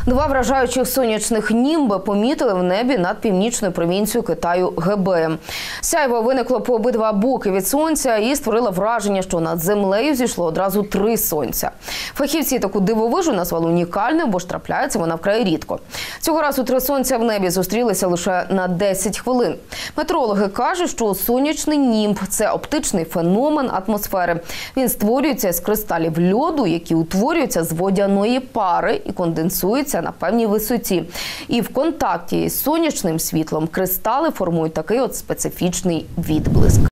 Два вражаючих сонячних німби помітили в небі над північною провінцією Китаю Гебею. Сяйво виникло по обидва боки від сонця і створило враження, що над землею зійшло одразу три сонця. Фахівці таку дивовижу назвали унікальною, бо ж трапляється вона вкрай рідко. Цього разу три сонця в небі зустрілися лише на 10 хвилин. Метеорологи кажуть, що сонячний німб – це оптичний феномен атмосфери. Він створюється з кристалів льоду, які утворюються з водяної пари і конденсуються на певній висоті. І в контакті з сонячним світлом кристали формують такий от специфічний відблиск.